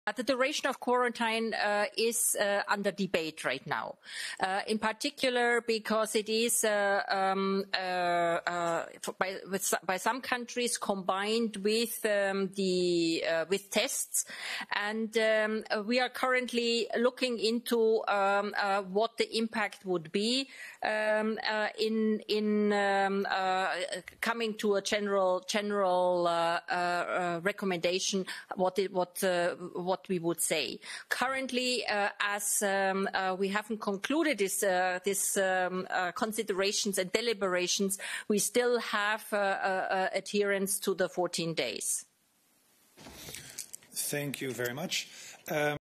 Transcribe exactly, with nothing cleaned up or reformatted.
The duration of quarantine uh, is uh, under debate right now, uh, in particular because it is uh, um, uh, uh, by, with, by some countries combined with um, the uh, with tests, and um, we are currently looking into um, uh, what the impact would be um, uh, in in um, uh, coming to a general general uh, uh, recommendation. What it, what uh, what we would say. Currently, uh, as um, uh, we haven't concluded this, uh, this um, uh, considerations and deliberations, we still have uh, uh, adherence to the fourteen days. Thank you very much. Um